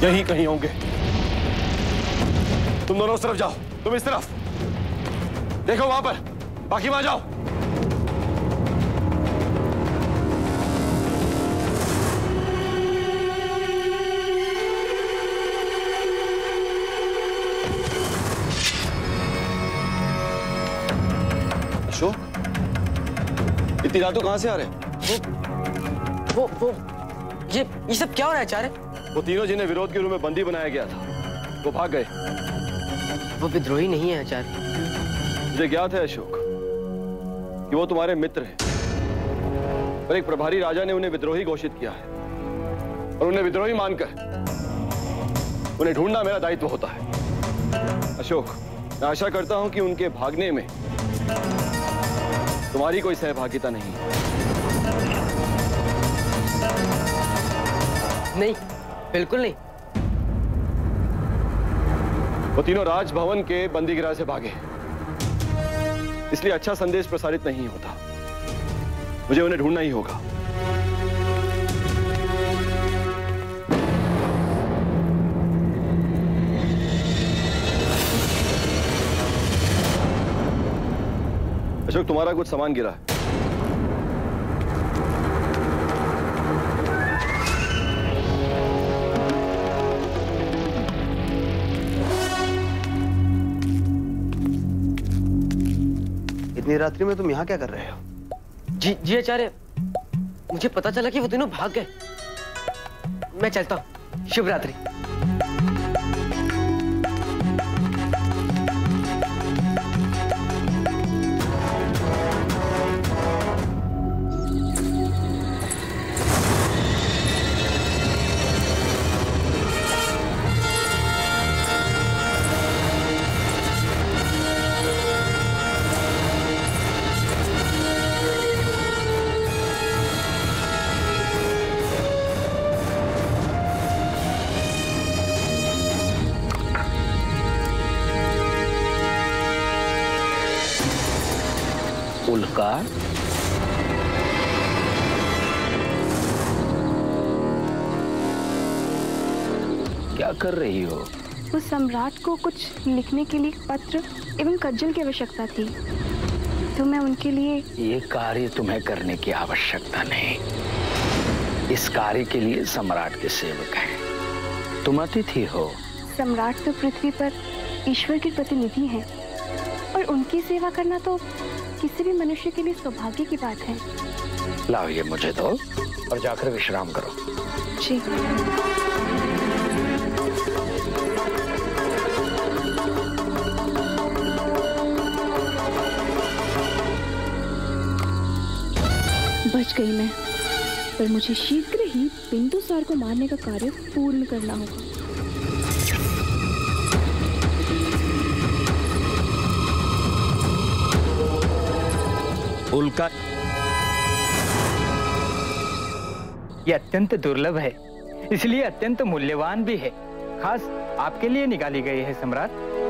यहीं कहीं होंगे। तुम दोनों उस तरफ जाओ, तुम इस तरफ देखो, वहां पर, बाकी वहां जाओ। अशोक, इतनी रातों कहां से आ रहे? वो ये सब क्या हो रहा है आचार्य? वो तीनों जिन्हें विरोध के रूप में बंदी बनाया गया था, वो भाग गए। वो विद्रोही नहीं है आचार्य। मुझे ज्ञात है अशोक कि वो तुम्हारे मित्र हैं, पर एक प्रभारी राजा ने उन्हें विद्रोही घोषित किया है और उन्हें विद्रोही मानकर उन्हें ढूंढना मेरा दायित्व होता है। अशोक, मैं आशा करता हूं कि उनके भागने में तुम्हारी कोई सहभागिता नहीं है। नहीं, बिल्कुल नहीं। वो तीनों राजभवन के बंदीगृह से भागे, इसलिए अच्छा संदेश प्रसारित नहीं होता। मुझे उन्हें ढूंढना ही होगा। अशोक, तुम्हारा कुछ सामान गिरा है। इतनी रात्रि में तुम यहाँ क्या कर रहे हो? जी आचार्य, मुझे पता चला कि वो तीनों भाग गए। मैं चलता हूँ। शुभ रात्रि। उल्का, क्या कर रही हो? वो सम्राट को कुछ लिखने के लिए पत्र एवं कज्जल की आवश्यकता थी, तो मैं उनके लिए। ये कार्य तुम्हें करने की आवश्यकता नहीं। इस कार्य के लिए सम्राट के सेवक हैं। तुम अतिथि हो। सम्राट तो पृथ्वी पर ईश्वर के प्रतिनिधि हैं, और उनकी सेवा करना तो किसी भी मनुष्य के लिए सौभाग्य की बात है। लाओ, ये मुझे दो और जाकर विश्राम करो। जी। बच गई मैं, पर मुझे शीघ्र ही बिंदुसार को मारने का कार्य पूर्ण करना होगा। उल्का, ये अत्यंत दुर्लभ है, इसलिए अत्यंत मूल्यवान भी है। खास आपके लिए निकाली गई है सम्राट।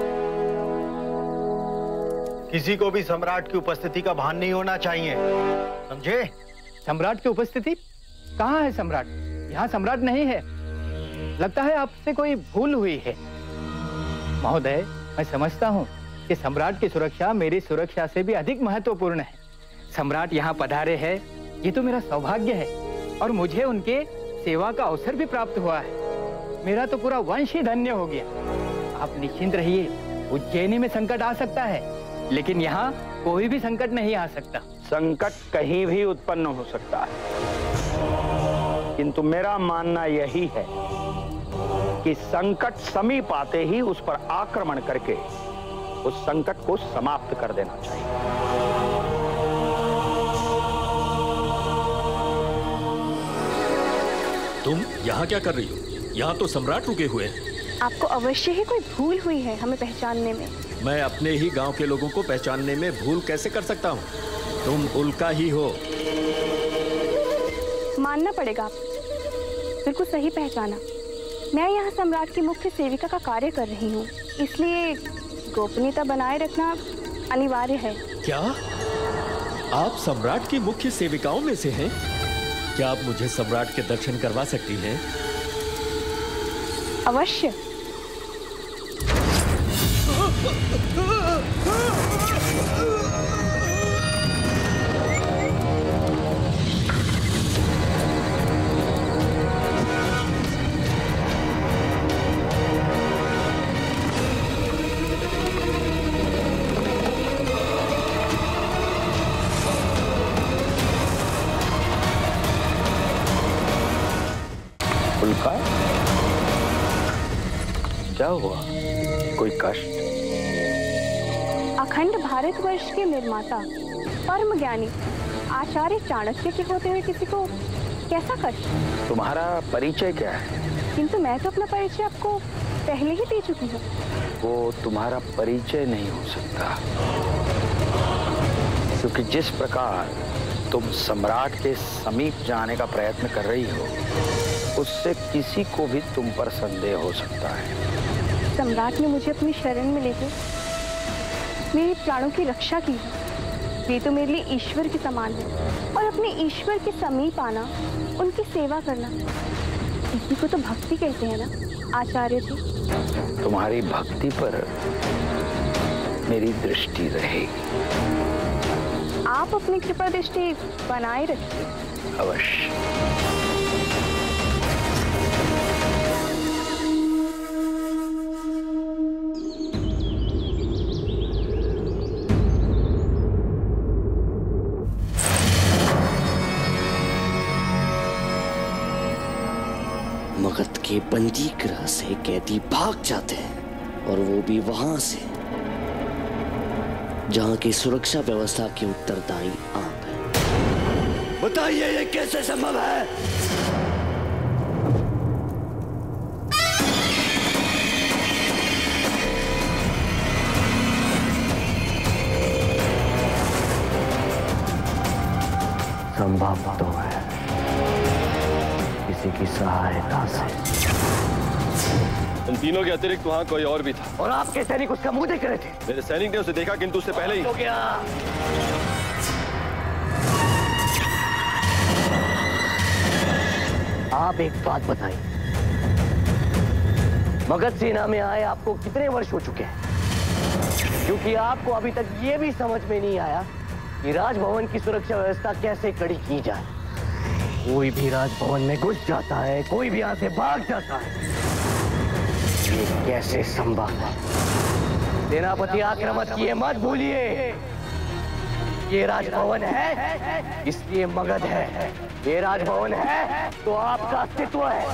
किसी को भी सम्राट की उपस्थिति का भान नहीं होना चाहिए, समझे? सम्राट की उपस्थिति? कहाँ है सम्राट? यहाँ सम्राट नहीं है। लगता है आपसे कोई भूल हुई है। महोदय, मैं समझता हूँ कि सम्राट की सुरक्षा मेरी सुरक्षा से भी अधिक महत्वपूर्ण है। सम्राट यहाँ पधारे हैं, ये तो मेरा सौभाग्य है, और मुझे उनके सेवा का अवसर भी प्राप्त हुआ है। मेरा तो पूरा वंश ही धन्य हो गया। आप निश्चिंत रहिए, उज्जैनी में संकट आ सकता है, लेकिन यहाँ कोई भी संकट नहीं आ सकता। संकट कहीं भी उत्पन्न हो सकता है, किंतु मेरा मानना यही है कि संकट समीप आते ही उस पर आक्रमण करके उस संकट को समाप्त कर देना चाहिए। तुम यहाँ क्या कर रही हो? यहाँ तो सम्राट रुके हुए हैं। आपको अवश्य ही कोई भूल हुई है हमें पहचानने में। मैं अपने ही गांव के लोगों को पहचानने में भूल कैसे कर सकता हूँ? तुम उल्का ही हो। मानना पड़ेगा, बिल्कुल सही पहचाना। मैं यहाँ सम्राट की मुख्य सेविका का कार्य कर रही हूँ, इसलिए गोपनीयता बनाए रखना अनिवार्य है। क्या आप सम्राट की मुख्य सेविकाओं में से हैं? क्या आप मुझे सम्राट के दर्शन करवा सकती हैं? अवश्य। उल्का, क्या हुआ? कोई कष्ट? अखंड भारतवर्ष के निर्माता, परम ज्ञानी आचार्य चाणक्य के होते हुए किसी को कैसा कष्ट? तुम्हारा परिचय क्या है? किंतु मैं तो अपना परिचय आपको पहले ही दे चुकी हूँ। वो तुम्हारा परिचय नहीं हो सकता, क्योंकि जिस प्रकार तुम सम्राट के समीप जाने का प्रयत्न कर रही हो, उससे किसी को भी तुम पर संदेह हो सकता है। सम्राट ने मुझे अपनी शरण में लेकर मेरे प्राणों की रक्षा की है। वे तो मेरे लिए ईश्वर के समान है, और अपने ईश्वर के समीप आना, उनकी सेवा करना, इसी को तो भक्ति कहते हैं ना आचार्य जी। तुम्हारी भक्ति पर मेरी दृष्टि रहेगी। आप अपनी कृपा दृष्टि बनाए रखिए। अवश्य। मगध के बंदी गृह से कैदी भाग जाते हैं, और वो भी वहां से जहां की सुरक्षा व्यवस्था के उत्तरदायी आप हैं। बताइए ये कैसे संभव है? संभव तो है, किसी की सहायता से। उन तीनों के अतिरिक्त वहाँ कोई और भी था, और आपके सैनिक उसका मुंह देख रहे थे। मेरे सैनिक ने उसे देखा, किंतु उससे पहले ही हो गया। आप एक बात बताइए, मगध सेना में आए आपको कितने वर्ष हो चुके हैं? क्योंकि आपको अभी तक ये भी समझ में नहीं आया कि राजभवन की सुरक्षा व्यवस्था कैसे कड़ी की जाए। कोई भी राजभवन में घुस जाता है, कोई भी यहाँ से भाग जाता है। ये कैसे संभव है? सेनापति आक्रमण किए मत भूलिए, ये राजभवन है इसलिए मगध है। ये राजभवन है तो आपका अस्तित्व है।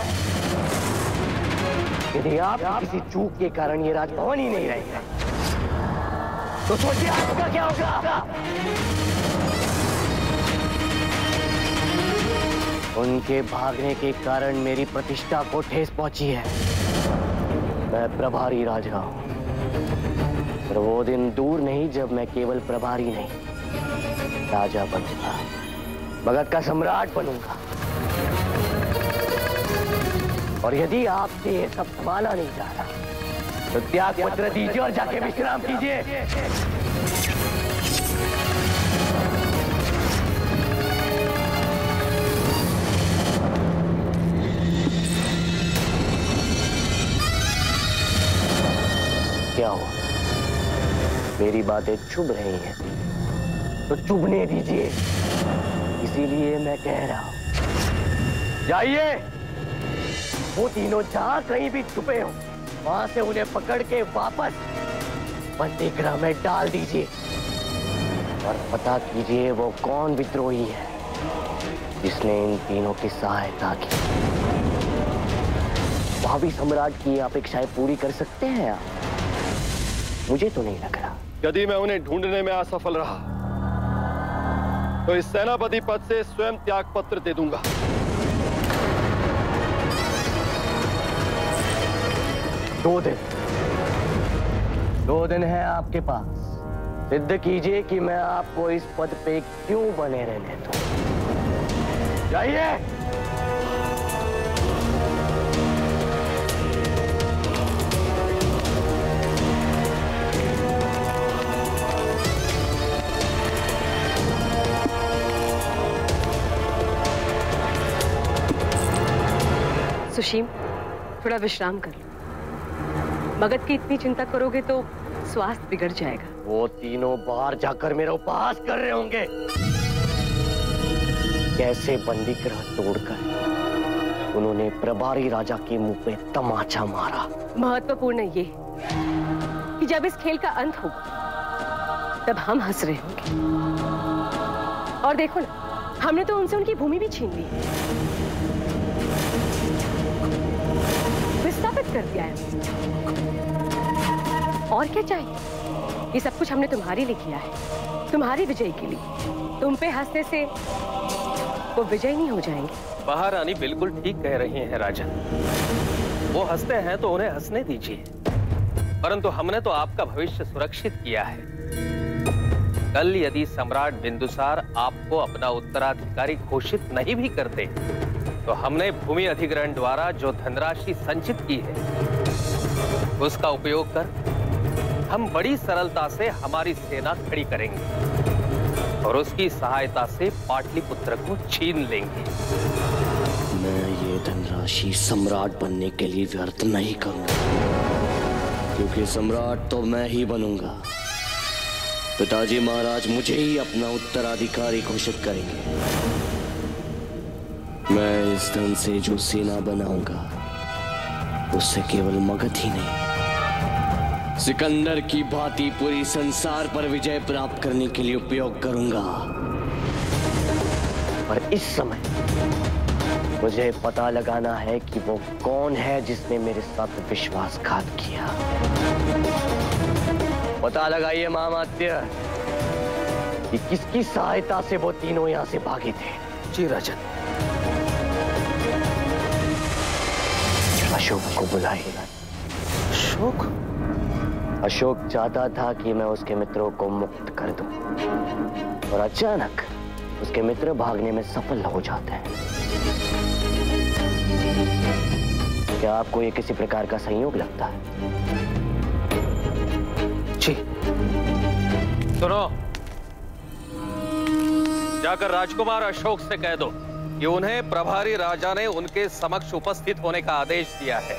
यदि आप किसी चूक के कारण ये राजभवन ही नहीं रहेगा, तो सोचिए आपका क्या होगा। उनके भागने के कारण मेरी प्रतिष्ठा को ठेस पहुंची है। मैं प्रभारी राजा हूं, पर वो दिन दूर नहीं जब मैं केवल प्रभारी नहीं, राजा बनूंगा, मगध का सम्राट बनूंगा। और यदि आपसे ये सब संभाला नहीं जा रहा, तो त्याग पत्र दीजिए और जाके विश्राम कीजिए। क्या हुआ? मेरी बातें चुभ रही हैं, तो चुभने दीजिए। इसीलिए मैं कह रहा हूं, जाइए, वो तीनों जहां कहीं भी छुपे हो, वहां से उन्हें पकड़ के वापस बंदी गृह में डाल दीजिए, और पता कीजिए वो कौन विद्रोही है जिसने इन तीनों की सहायता की। भावी सम्राट की अपेक्षाएं पूरी कर सकते हैं आप? मुझे तो नहीं लग रहा। यदि मैं उन्हें ढूंढने में असफल रहा, तो इस सेनापति पद से स्वयं त्याग पत्र दे दूंगा। दो दिन है आपके पास, सिद्ध कीजिए कि मैं आपको इस पद पे क्यों बने रहने दूं। जाइए। सुशीम, थोड़ा विश्राम कर लो। मगध की इतनी चिंता करोगे तो स्वास्थ्य बिगड़ जाएगा। वो तीनों बाहर जाकर मेरा उपहास कर रहे होंगे। कैसे बंदी ग्रह तोड़कर उन्होंने प्रभारी राजा के मुंह पे तमाचा मारा। महत्वपूर्ण ये कि जब इस खेल का अंत होगा तब हम हंस रहे होंगे। और देखो ना, हमने तो उनसे उनकी भूमि भी छीन ली, विस्थापित कर दिया है। और क्या चाहिए? ये सब कुछ हमने तुम्हारे लिए किया है, तुम्हारी विजय के लिए। तुम पे हंसने से वो विजय नहीं हो जाएंगे। महारानी बिल्कुल ठीक कह रही हैं राजन। वो हंसते हैं तो उन्हें हंसने दीजिए, परंतु हमने तो आपका भविष्य सुरक्षित किया है। कल यदि सम्राट बिंदुसार आपको अपना उत्तराधिकारी घोषित नहीं भी करते, तो हमने भूमि अधिग्रहण द्वारा जो धनराशि संचित की है उसका उपयोग कर हम बड़ी सरलता से हमारी सेना खड़ी करेंगे और उसकी सहायता से पाटलिपुत्र को छीन लेंगे। मैं ये धनराशि सम्राट बनने के लिए व्यर्थ नहीं करूंगा, क्योंकि सम्राट तो मैं ही बनूंगा। पिताजी महाराज मुझे ही अपना उत्तराधिकारी घोषित करेंगे। मैं इस धन से जो सेना बनाऊंगा उससे केवल मगध ही नहीं, सिकंदर की भांति पूरी संसार पर विजय प्राप्त करने के लिए उपयोग करूंगा। पर इस समय मुझे पता लगाना है कि वो कौन है जिसने मेरे साथ विश्वासघात किया। पता लगाइए महामात्य कि किसकी सहायता से वो तीनों यहां से भागे थे। जी राजन। अशोक को बुलाइए। अशोक? अशोक चाहता था कि मैं उसके मित्रों को मुक्त कर दूं, और अचानक उसके मित्र भागने में सफल हो जाते हैं। क्या आपको ये किसी प्रकार का संयोग लगता है? जी। सुनो, जाकर राजकुमार अशोक से कह दो कि उन्हें प्रभारी राजा ने उनके समक्ष उपस्थित होने का आदेश दिया है।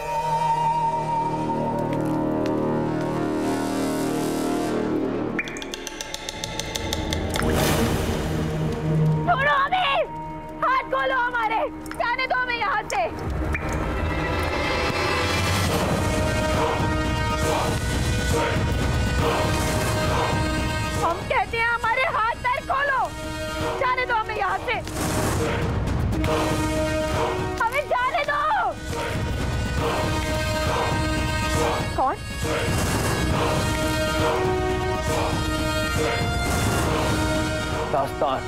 छोड़ो हमें! हाथ खोलो हमारे! जाने दो हमें यहाँ से! हम कहते हैं हमारे हाथ पैर खोलो! जाने दो हमें यहाँ से! हमें जाने दो! कौन? दास्तान।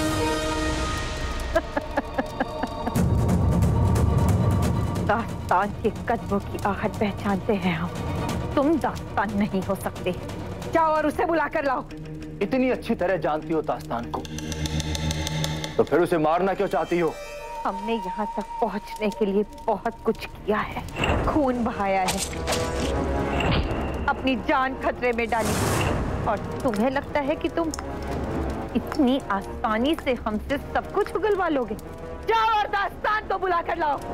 दास्तान के कदमों की आहट पहचानते हैं हम। तुम दास्तान नहीं हो सकते। जाओ और उसे बुला कर लाओ। इतनी अच्छी तरह जानती हो दास्तान को, तो फिर उसे मारना क्यों चाहती हो? हमने यहाँ तक पहुँचने के लिए बहुत कुछ किया है, खून बहाया है, अपनी जान खतरे में डाली, और तुम्हें लगता है कि तुम इतनी आसानी से हमसे सब कुछ उगलवा लोगे? जाओ और दास्तान को बुला कर लाओ।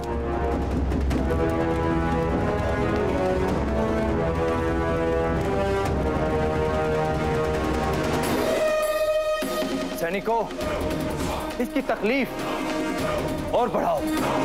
सैनिकों, इसकी तकलीफ और बढ़ाओ।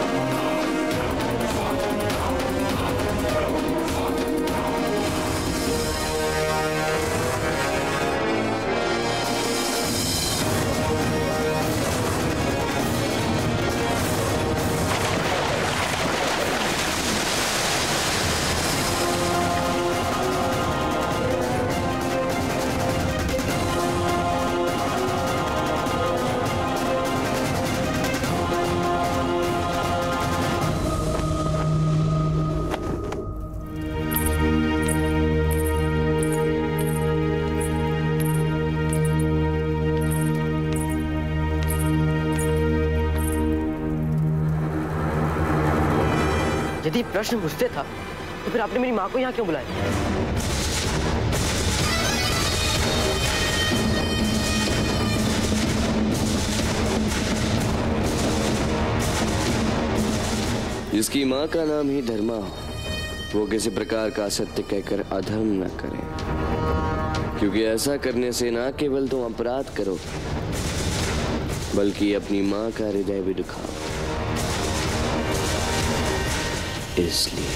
यदि प्रश्न मुझसे था तो फिर आपने मेरी माँ को यहाँ क्यों बुलाया? जिसकी माँ का नाम ही धर्मा हो, वो किसी प्रकार का असत्य कहकर अधर्म न करे, क्योंकि ऐसा करने से ना केवल तुम अपराध करो, बल्कि अपनी माँ का हृदय भी दुखाओ। इसलिए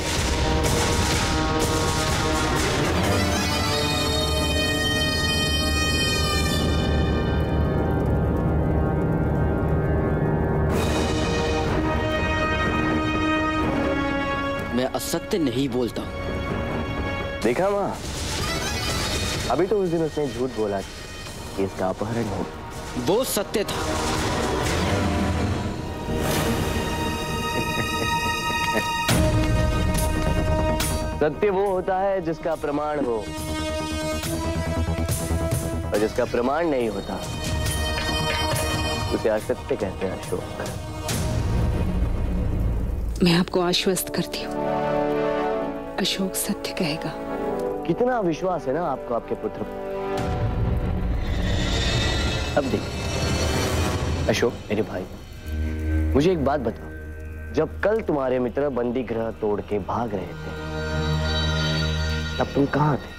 मैं असत्य नहीं बोलता हूं। देखा माँ, अभी तो उस दिन उसने झूठ बोला कि इसका अपहरण हो। वो सत्य था। सत्य वो होता है जिसका प्रमाण हो, और जिसका प्रमाण नहीं होता उसे असत्य कहते हैं अशोक। मैं आपको आश्वस्त करती हूँ, अशोक सत्य कहेगा। कितना विश्वास है ना आपको आपके पुत्र पर। अब देखिए अशोक मेरे भाई, मुझे एक बात बताओ, जब कल तुम्हारे मित्र बंदी गृह तोड़ के भाग रहे थे, तब तुम कहां थे?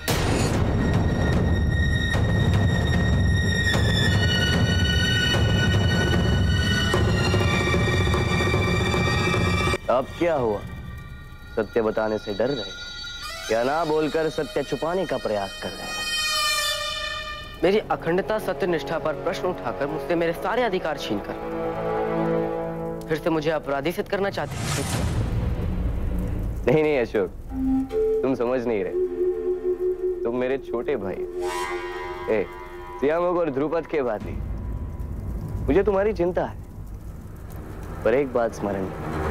अब क्या हुआ? सत्य बताने से डर रहे हो या ना बोलकर सत्य छुपाने का प्रयास कर रहे हो? मेरी अखंडता सत्य निष्ठा पर प्रश्न उठाकर मुझसे मेरे सारे अधिकार छीनकर फिर से मुझे अपराधी सिद्ध करना चाहते हैं। नहीं नहीं अशोक, तुम समझ नहीं रहे। तुम मेरे छोटे भाई ए, सियामोग और ध्रुपद के भांति मुझे तुम्हारी चिंता है, पर एक बात स्मरण,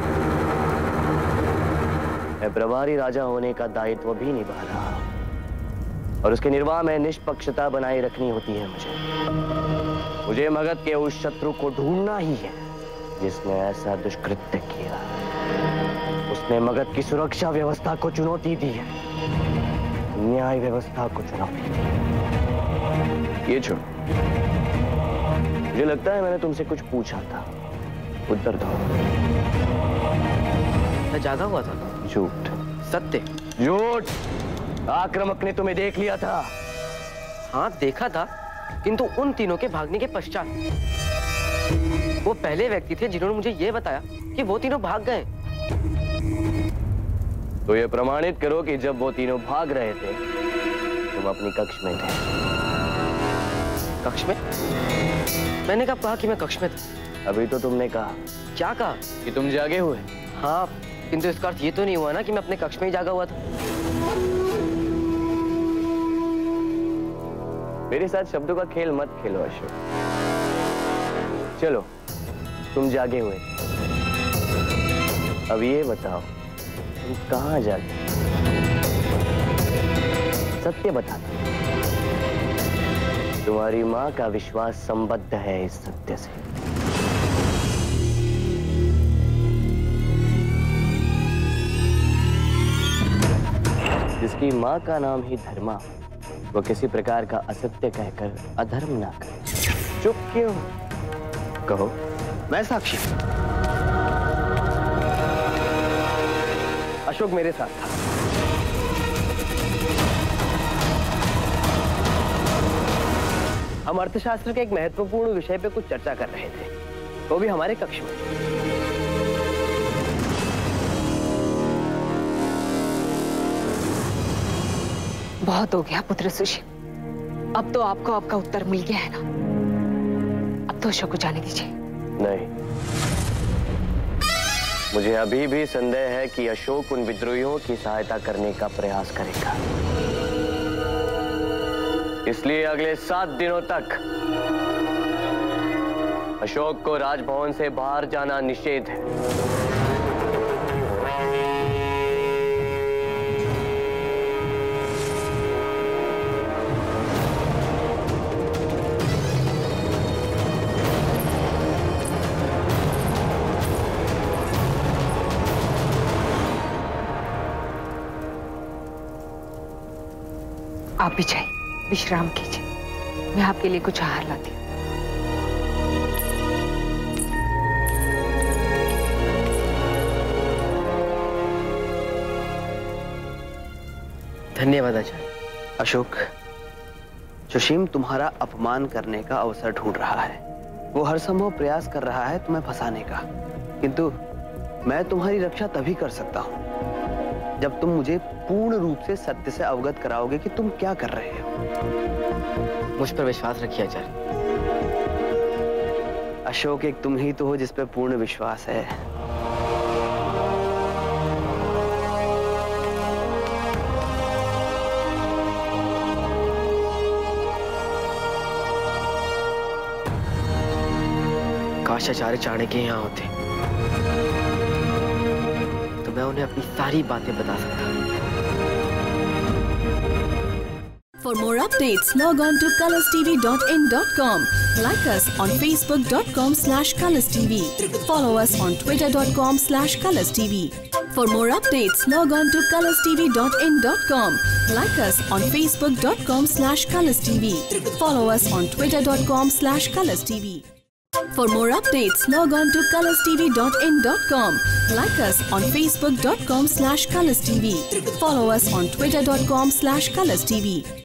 मैं प्रभारी राजा होने का दायित्व भी निभा रहा हूं, और उसके निर्वाह में निष्पक्षता बनाए रखनी होती है। मुझे मगध के उस शत्रु को ढूंढना ही है जिसने ऐसा दुष्कृत्य किया। उसने मगध की सुरक्षा व्यवस्था को चुनौती दी है, न्याय व्यवस्था को चुनौती दी। ये छोड़, मुझे लगता है मैंने तुमसे कुछ पूछा था, उत्तर दो। मैं जागा हुआ था। झूठ। सत्य। झूठ। आक्रामक ने तुम्हें देख लिया था। हाँ देखा था, किंतु उन तीनों के भागने के पश्चात। वो पहले व्यक्ति थे जिन्होंने मुझे यह बताया कि वो तीनों भाग गए। तो ये प्रमाणित करो कि जब वो तीनों भाग रहे थे तुम अपनी कक्ष में थे। कक्ष में? मैंने कब कहा कि मैं कक्ष में था? अभी तो तुमने कहा। क्या कहा? कि तुम जागे हुए। हाँ, किंतु इसका अर्थ ये तो नहीं हुआ ना कि मैं अपने कक्ष में ही जागा हुआ था। मेरे साथ शब्दों का खेल मत खेलो अशोक। चलो, तुम जागे हुए, अब ये बताओ तुम कहां जागे? सत्य बता। तुम्हारी मां का विश्वास संबद्ध है इस सत्य से। जिसकी मां का नाम ही धर्मा, वो किसी प्रकार का असत्य कहकर अधर्म ना करे। चुप क्यों? कहो। मैं साक्षी। अशोक मेरे साथ था। हम अर्थशास्त्र के एक महत्वपूर्ण विषय पे कुछ चर्चा कर रहे थे, वो भी हमारे कक्ष में। बहुत हो गया पुत्र सुशील, अब तो आपको आपका उत्तर मिल गया है ना। अब तो अशोक को जाने दीजिए। नहीं, मुझे अभी भी संदेह है कि अशोक उन विद्रोहियों की सहायता करने का प्रयास करेगा। इसलिए अगले 7 दिनों तक अशोक को राजभवन से बाहर जाना निषेध है। आप भी जाइए, विश्राम कीजिए, मैं आपके लिए कुछ आहार लाती हूँ। धन्यवाद आचार्य। अशोक, सुशीम तुम्हारा अपमान करने का अवसर ढूंढ रहा है। वो हर संभव प्रयास कर रहा है तुम्हें फंसाने का, किंतु मैं तुम्हारी रक्षा तभी कर सकता हूं जब तुम मुझे पूर्ण रूप से सत्य से अवगत कराओगे कि तुम क्या कर रहे हो। मुझ पर विश्वास रखिए आचार्य। अशोक, एक तुम ही तो हो जिस पर पूर्ण विश्वास है। काश आचार्य चाणक्य यहाँ होते तो मैं उन्हें अपनी सारी बातें बता सकता। For more updates, log on to colorstv.in.com. Like us on facebook.com/colorstv. Follow us on twitter.com/colorstv. For more updates, log on to colorstv.in.com. Like us on facebook.com/colorstv. Follow us on twitter.com/colorstv. For more updates, log on to colorstv.in.com. Like us on facebook.com/colorstv. Follow us on twitter.com/colorstv.